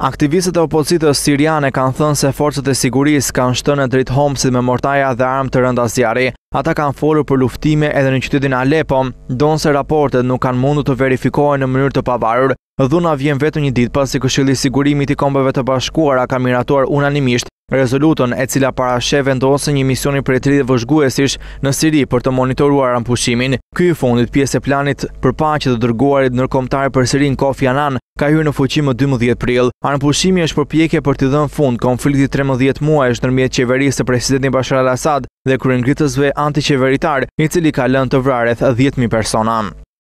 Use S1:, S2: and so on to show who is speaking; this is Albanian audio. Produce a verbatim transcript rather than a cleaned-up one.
S1: Aktivistët e opozitës siriane kanë thënë se forcat e sigurisë kanë shtënë drejt Homsit me mortaja dhe armë të rënda zjarri. Ata kanë folur për luftime edhe në qytetin Aleppo, donse raportet nuk kanë mundur të verifikohen në mënyrë të pavarur. Dhuna vjen vetëm një ditë pasi Këshilli i Sigurimit i Kombeve të Bashkuara ka miratuar unanimisht rezolutën e cila parasheh vendosjen një misioni prej tridhjetë vëzhguesish në Siri për të monitoruar anëpushqimin. Ky i fundit pjesë e planit për paqe të dërguarit ndërkombëtar për Sirin Kofi Annan ka hyrë në fuqi më dymbëdhjetë prill. Anëpushqimi është përpjekje për të dhënë fund konfliktit trembëdhjetë muajsh ndërmjet qeverisë së presidentit Bashar al-Assad dhe kryengritësve antiqeveritar, i cili ka lënë të vrarë rreth dhjetë mijë persona.